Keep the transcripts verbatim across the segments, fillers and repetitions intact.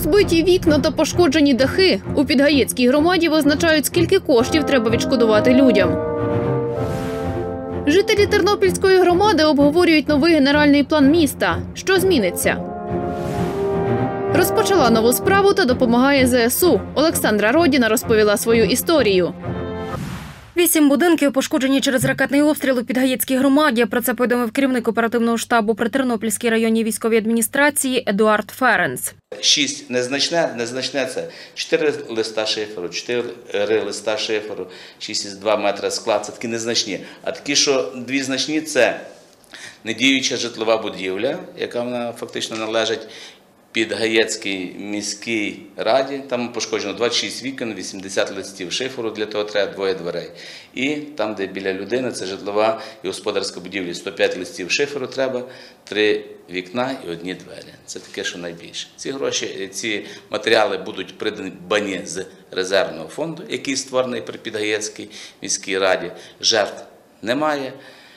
Розбиті вікна та пошкоджені дахи. У Підгаєцькій громаді визначають, скільки коштів треба відшкодувати людям. Жителі Тернопільської громади обговорюють новий генеральний план міста. Що зміниться? Розпочала нову справу та допомагає зе ес у. Олександра Родіна розповіла свою історію. Вісім будинків пошкоджені через ракетний обстріл у Підгаєцькій громаді. Про це повідомив керівник оперативного штабу при Тернопільській районній військовій адміністрації Едуард Ференц. Шість незначне, незначне це чотири листа шиферу, чотири листа шиферу, шість цілих два метра скла, це такі незначні. А такі, що дві значні, це недіюча житлова будівля, яка вона фактично належить Підгаєцькій міській раді, там пошкоджено двадцять шість вікон, вісімдесят листів шиферу, для того треба двоє дверей. І там, де біля людини, це житлова і господарська будівля, сто п'ять листів шиферу треба, три вікна і одні двері. Це таке, що найбільше. Ці гроші, ці матеріали будуть придбані з резервного фонду, який створений при Підгаєцькій міській раді. Жертв немає.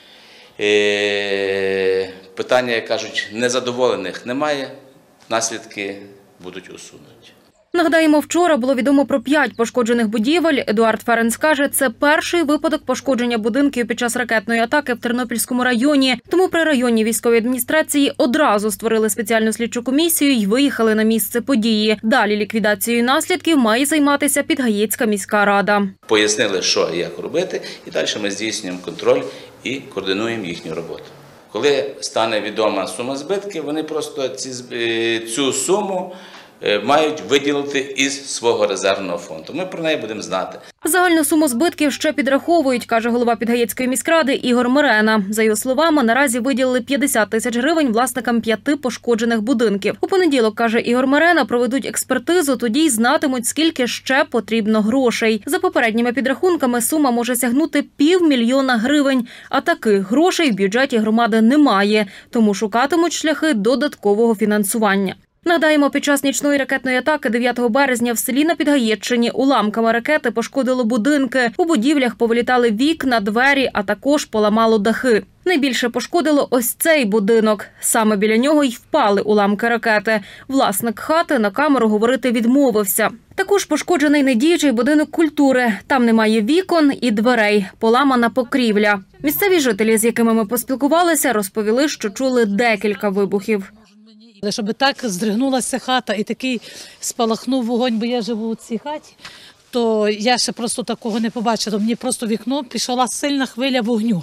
Питання, як кажуть, незадоволених немає. Наслідки будуть усунуті. Нагадаємо, вчора було відомо про п'ять пошкоджених будівель. Едуард Ференц каже, це перший випадок пошкодження будинків під час ракетної атаки в Тернопільському районі. Тому при районній військовій адміністрації одразу створили спеціальну слідчу комісію і виїхали на місце події. Далі ліквідацією наслідків має займатися Підгаєцька міська рада. Пояснили, що і як робити, і далі ми здійснюємо контроль і координуємо їхню роботу. Коли стане відома сума збитків, вони просто ці, цю суму мають виділити із свого резервного фонду. Ми про неї будемо знати. Загальну суму збитків ще підраховують, каже голова Підгаєцької міськради Ігор Мирена. За його словами, наразі виділили п'ятдесят тисяч гривень власникам п'яти пошкоджених будинків. У понеділок, каже Ігор Мирена, проведуть експертизу, тоді й знатимуть, скільки ще потрібно грошей. За попередніми підрахунками, сума може сягнути півмільйона гривень. А таких грошей в бюджеті громади немає, тому шукатимуть шляхи додаткового фінансування. Нагадаємо, під час нічної ракетної атаки дев'ятого березня в селі на Підгаєччині уламками ракети пошкодило будинки. У будівлях повилітали вікна, двері, а також поламало дахи. Найбільше пошкодило ось цей будинок. Саме біля нього й впали уламки ракети. Власник хати на камеру говорити відмовився. Також пошкоджений недіючий будинок культури. Там немає вікон і дверей, поламана покрівля. Місцеві жителі, з якими ми поспілкувалися, розповіли, що чули декілька вибухів. Щоб так здригнулася хата і такий спалахнув вогонь, бо я живу у цій хаті, то я ще просто такого не побачила. Мені просто в вікно пішла сильна хвиля вогню.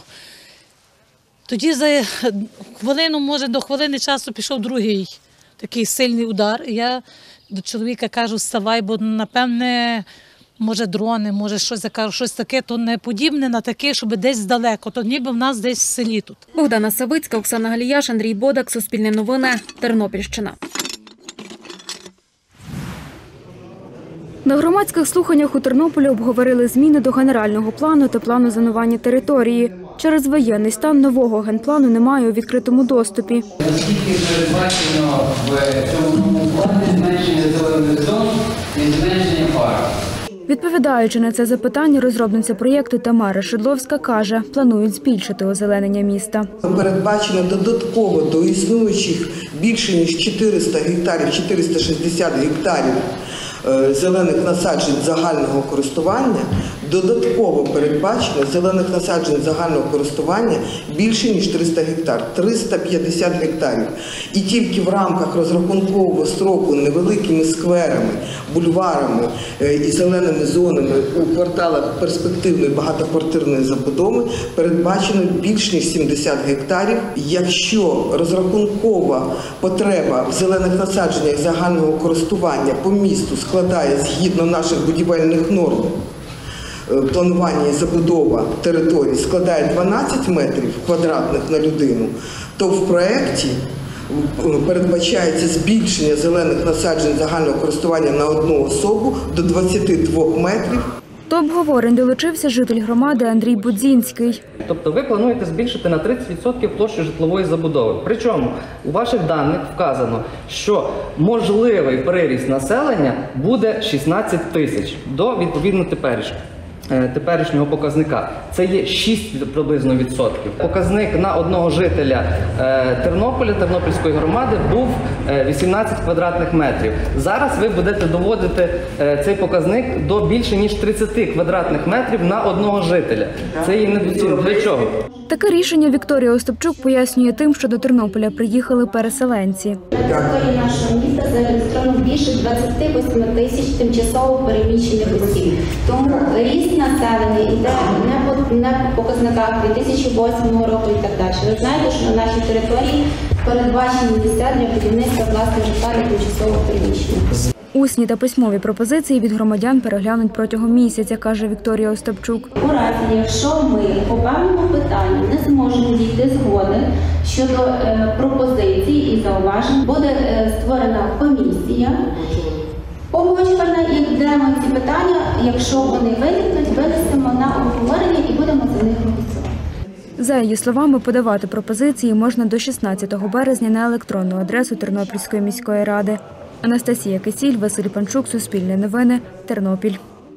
Тоді за хвилину, може до хвилини часу пішов другий такий сильний удар. І я до чоловіка кажу, вставай, бо напевне, може дрони, може щось, я кажу, щось таке, то не подібне на таке, щоб десь далеко, то ніби в нас десь в селі тут. Богдана Савицька, Оксана Галіяш, Андрій Бодак, Суспільне новини, Тернопільщина. На громадських слуханнях у Тернополі обговорили зміни до генерального плану та плану зонування території. Через воєнний стан нового генплану немає у відкритому доступі. Наскільки передбачено в цьому плані зменшення зелених зон і зменшення парків? Відповідаючи на це запитання, розробниця проєкту Тамара Шидловська каже, планують збільшити озеленення міста. Передбачено додатково до існуючих більше ніж чотириста гектарів, чотириста шістдесят гектарів зелених насаджень загального користування, додатково передбачено зелених насаджень загального користування більше ніж триста гектар, триста п'ятдесят гектарів. І тільки в рамках розрахункового строку невеликими скверами, бульварами і зеленими зонами у кварталах перспективної багатоквартирної забудови передбачено більш ніж сімдесят гектарів. Якщо розрахункова потреба в зелених насадженнях загального користування по місту складає згідно наших будівельних норм, планування і забудова території складає дванадцять метрів квадратних на людину, то в проєкті передбачається збільшення зелених насаджень загального користування на одну особу до двадцяти двох метрів. До обговорень долучився житель громади Андрій Будзінський. Тобто ви плануєте збільшити на тридцять відсотків площу житлової забудови. Причому у ваших даних вказано, що можливий приріст населення буде шістнадцять тисяч до відповідно теперішнього. теперішнього показника. Це є шість приблизно відсотків. Показник на одного жителя Тернополя, Тернопільської громади був вісімнадцять квадратних метрів. Зараз ви будете доводити цей показник до більше ніж тридцять квадратних метрів на одного жителя. Це є недоцільно. Для чого? Таке рішення Вікторія Остапчук пояснює тим, що до Тернополя приїхали переселенці. На території нашого міста зареєстровано більше двадцять вісім тисяч тимчасово переміщених осіб. Тому ріст населення йде не по, не по показниках дві тисячі восьмого року і так далі. Ви знаєте, що на нашій території передбачені місця для будівництва власного житла для тимчасово переміщених. Усні та письмові пропозиції від громадян переглянуть протягом місяця, каже Вікторія Остапчук. У разі, якщо ми по певному питанню не зможемо дійти згоди щодо е, пропозицій і зауважень, буде е, створена комісія погоджувальна, і де ми ці питання, якщо вони виникнуть, винесемо на обговорення і будемо за них голосувати. За її словами, подавати пропозиції можна до шістнадцятого березня на електронну адресу Тернопільської міської ради. Анастасія Кисіль, Василь Панчук, Суспільне новини, Тернопіль.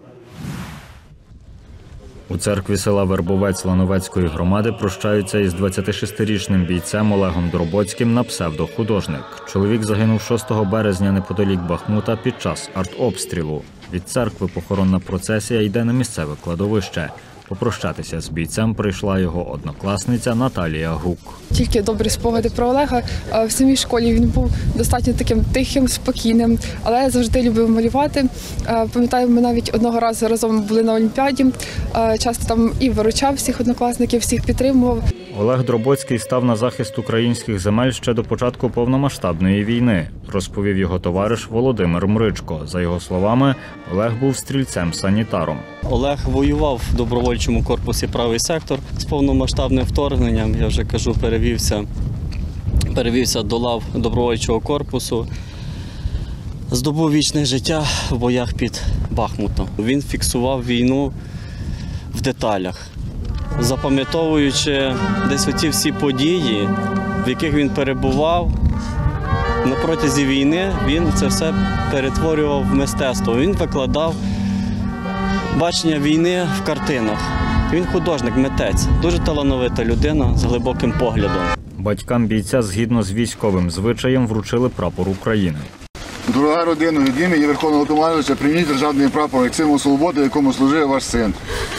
У церкві села Вербовець Лановецької громади прощаються із двадцятишестирічним бійцем Олегом Дробоцьким на псевдохудожник. Чоловік загинув шостого березня неподалік Бахмута під час артобстрілу. Від церкви похоронна процесія йде на місцеве кладовище. Попрощатися з бійцем прийшла його однокласниця Наталія Гук. Тільки добрі спогади про Олега. В самій школі він був достатньо таким тихим, спокійним, але завжди любив малювати. Пам'ятаю, ми навіть одного разу разом були на Олімпіаді. Часто там і виручав всіх однокласників, всіх підтримував. Олег Дробоцький став на захист українських земель ще до початку повномасштабної війни, розповів його товариш Володимир Мричко. За його словами, Олег був стрільцем-санітаром. Олег воював в добровольчому корпусі «Правий сектор» з повномасштабним вторгненням, я вже кажу, перевівся, перевівся до лав добровольчого корпусу, здобув вічне життя в боях під Бахмутом. Він фіксував війну в деталях, запам'ятовуючи десь оці всі події, в яких він перебував. На протязі війни він це все перетворював в мистецтво. Він викладав бачення війни в картинах. Він художник, митець, дуже талановита людина з глибоким поглядом. Батькам бійця згідно з військовим звичаєм вручили прапор України. Дорога родина, від імені Верховного Головнокомандувача прийміть державний прапор як символ свободи, якому служив ваш син.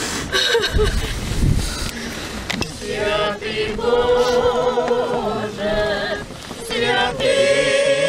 Святий Боже, святий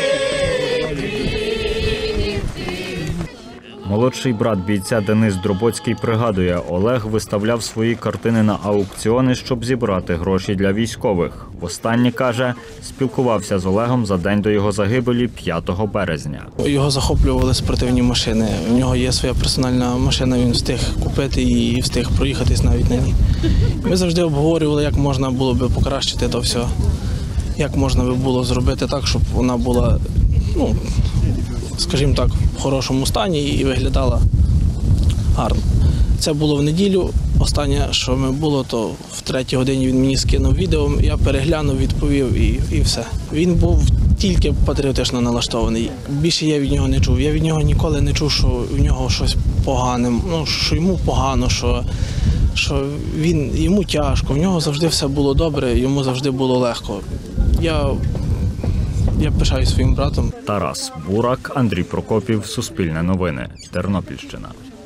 Молодший брат бійця Денис Дробоцький пригадує, Олег виставляв свої картини на аукціони, щоб зібрати гроші для військових. Востаннє, каже, спілкувався з Олегом за день до його загибелі п'ятого березня. Його захоплювали спортивні машини. У нього є своя персональна машина, він встиг купити і встиг проїхатись навіть на ній. Ми завжди обговорювали, як можна було б покращити то все. Як можна би було зробити так, щоб вона була, ну, скажімо так, в хорошому стані і виглядала гарно. Це було в неділю. Останнє, що ми було, то в третій годині він мені скинув відео, я переглянув, відповів і, і все. Він був тільки патріотично налаштований. Більше я від нього не чув. Я від нього ніколи не чув, що в нього щось погане, ну, що йому погано, що, що він, йому тяжко. В нього завжди все було добре, йому завжди було легко. Я, я пишаюсь своїм братом. Тарас Бурак, Андрій Прокопів, Суспільне новини, Тернопільщина.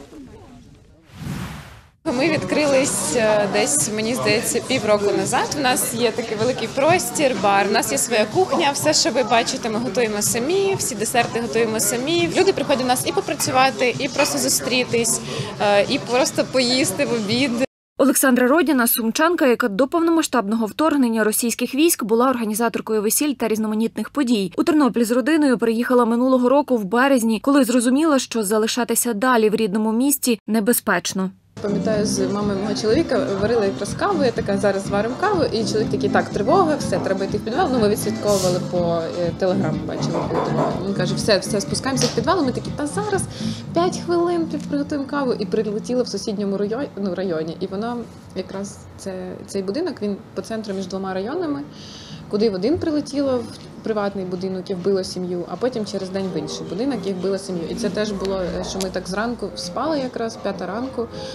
Ми відкрились десь, мені здається, півроку назад. У нас є такий великий простір, бар, у нас є своя кухня, все, що ви бачите, ми готуємо самі, всі десерти готуємо самі. Люди приходять до нас і попрацювати, і просто зустрітись, і просто поїсти в обід. Олександра Родіна – сумчанка, яка до повномасштабного вторгнення російських військ була організаторкою весіль та різноманітних подій. У Тернопіль з родиною приїхала минулого року в березні, коли зрозуміла, що залишатися далі в рідному місті небезпечно. Пам'ятаю, з мамою мого чоловіка варила якраз каву, я така, зараз варимо каву, і чоловік такий, так, тривога, все, треба йти в підвал. Ну, ми відслідковували по телеграму, бачили. Він каже, все, все, спускаємося в підвал, ми такі, та зараз п'ять хвилин приготуємо каву, і прилетіли в сусідньому районі, ну, районі. І вона, якраз, це, цей будинок, він по центру між двома районами, куди в один прилетіло, в приватний будинок і вбило сім'ю, а потім через день в інший будинок і вбило сім'ю. І це теж було, що ми так зранку спали якраз, п'ята ранку,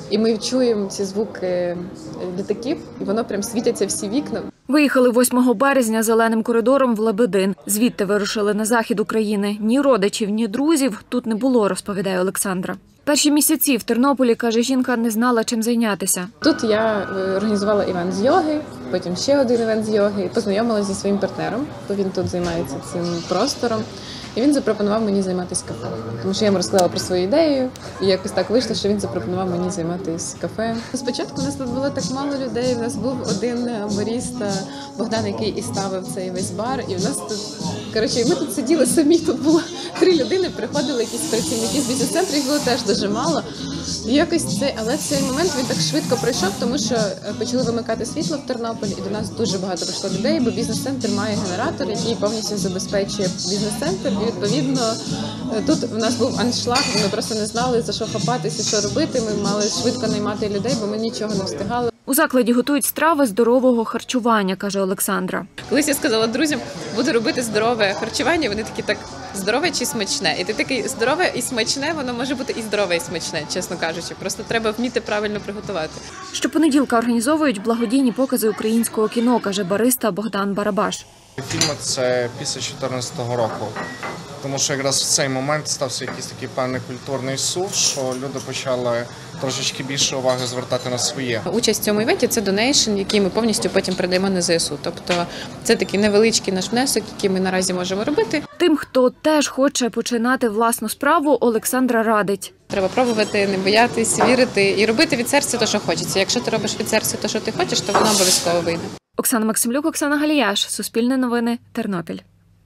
І ми чуємо ці звуки літаків, і воно прям світяться всі вікна. Виїхали восьмого березня зеленим коридором в Лебедин. Звідти вирушили на захід України. Ні родичів, ні друзів тут не було, розповідає Олександра. Перші місяці в Тернополі, каже жінка, не знала, чим зайнятися. Тут я організувала івент з йоги, потім ще один івент з йоги, познайомилася зі своїм партнером, бо він тут займається цим простором. І він запропонував мені займатися кафе. Тому що я йому розказала про свою ідею, і якось так вийшло, що він запропонував мені займатися кафе. Спочатку у нас тут було так мало людей, у нас був один баріста, Богдан, який і ставив цей весь бар. І в нас тут, коротше, ми тут сиділи самі, тут було три людини, приходили якісь працівники з бізнес-центру, їх було теж дуже мало. І якось це, але в цей момент він так швидко пройшов, тому що почали вимикати світло в Тернополі, і до нас дуже багато прийшло людей, бо бізнес-центр має генератор, який повністю забезпечує бізнес-центр. І відповідно тут в нас був аншлаг, ми просто не знали, за що хапатися, що робити. Ми мали швидко наймати людей, бо ми нічого не встигали. У закладі готують страви здорового харчування, каже Олександра. Колись я сказала друзям, буду робити здорове харчування, вони такі, так, здорове чи смачне? І ти такий, здорове і смачне, воно може бути і здорове, і смачне, чесно кажучи. Просто треба вміти правильно приготувати. Щопонеділка організовують благодійні покази українського кіно, каже бариста Богдан Барабаш. Фільми – це після чотирнадцятого року. Тому що якраз в цей момент стався якийсь такий певний культурний сув, що люди почали трошечки більше уваги звертати на своє. Участь в цьому івенті – це донейшн, який ми повністю потім передаємо на зе ес у. Тобто це такий невеличкий наш внесок, який ми наразі можемо робити. Тим, хто теж хоче починати власну справу, Олександра радить. Треба пробувати, не боятись, вірити і робити від серця те, що хочеться. Якщо ти робиш від серця те, що ти хочеш, то воно обов'язково вийде. Оксана Максимлюк, Оксана Галіяш, Суспільне новини, Тернопіль.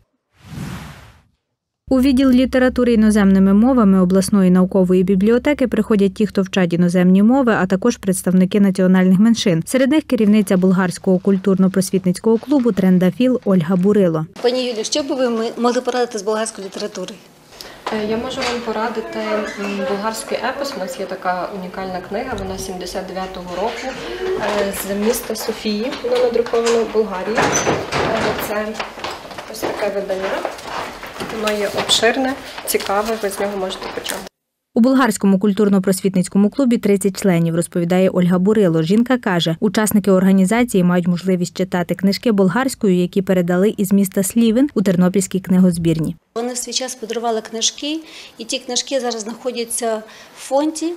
У відділ літератури іноземними мовами обласної наукової бібліотеки приходять ті, хто вчать іноземні мови, а також представники національних меншин. Серед них керівниця Болгарського культурно-просвітницького клубу «Трендафіл» Ольга Бурило. Пані Юлію, що б ви могли порадити з болгарської літератури? Я можу вам порадити болгарський епос. У нас є така унікальна книга, вона сімдесят дев'ятого року, з міста Софії. Вона надрукована в Болгарії. Це ось таке видання. Воно є обширне, цікаве, ви з нього можете почати. У Болгарському культурно-просвітницькому клубі тридцять членів, розповідає Ольга Бурило. Жінка каже, учасники організації мають можливість читати книжки болгарською, які передали із міста Слівен у Тернопільській книгозбірні. Вони в свій час подарували книжки, і ті книжки зараз знаходяться в фонді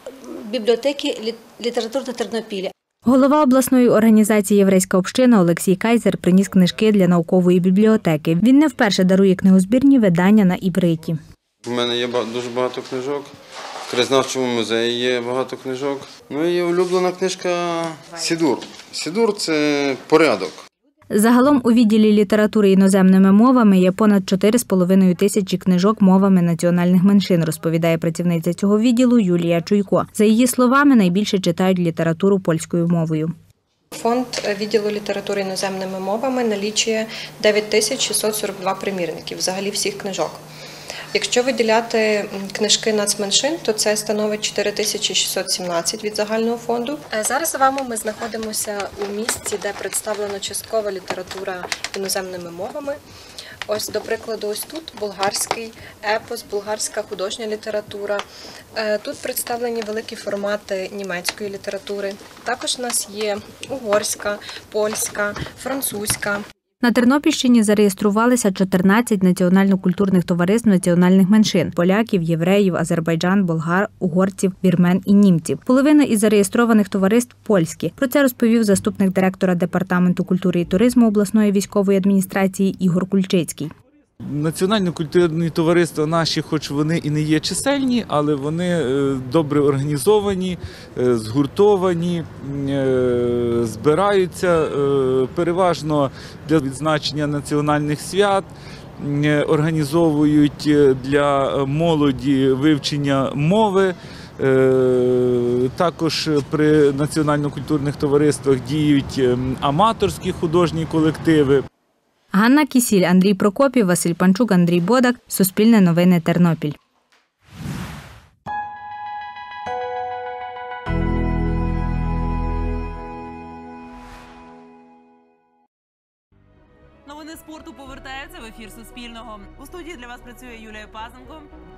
бібліотеки літератури Тернопіля. Голова обласної організації «Єврейська община» Олексій Кайзер приніс книжки для наукової бібліотеки. Він не вперше дарує книгозбірні видання на івриті. У мене є дуже багато книжок. В краєзнавчому музеї є багато книжок. Ну і є улюблена книжка «Сідур». «Сідур» – це порядок. Загалом у відділі літератури іноземними мовами є понад чотири з половиною тисячі книжок мовами національних меншин, розповідає працівниця цього відділу Юлія Чуйко. За її словами, найбільше читають літературу польською мовою. Фонд відділу літератури іноземними мовами налічує дев'ять тисяч шістсот сорок два примірників взагалі всіх книжок. Якщо виділяти книжки нацменшин, то це становить чотири тисячі шістсот сімнадцять від загального фонду. Зараз з вами ми знаходимося у місці, де представлена часткова література іноземними мовами. Ось, до прикладу, ось тут болгарський епос, болгарська художня література. Тут представлені великі формати німецької літератури. Також у нас є угорська, польська, французька. На Тернопільщині зареєструвалися чотирнадцять національно-культурних товариств національних меншин – поляків, євреїв, азербайджан, болгар, угорців, вірмен і німців. Половина із зареєстрованих товариств – польські. Про це розповів заступник директора Департаменту культури і туризму обласної військової адміністрації Ігор Кульчицький. Національно-культурні товариства наші, хоч вони і не є чисельні, але вони добре організовані, згуртовані, збираються переважно для відзначення національних свят, організовують для молоді вивчення мови. Також при національно-культурних товариствах діють аматорські художні колективи. Ганна Кісіль, Андрій Прокопів, Василь Панчук, Андрій Бодак. Суспільне новини, Тернопіль. Новини спорту повертаються в ефір Суспільного. У студії для вас працює Юлія Пазенко.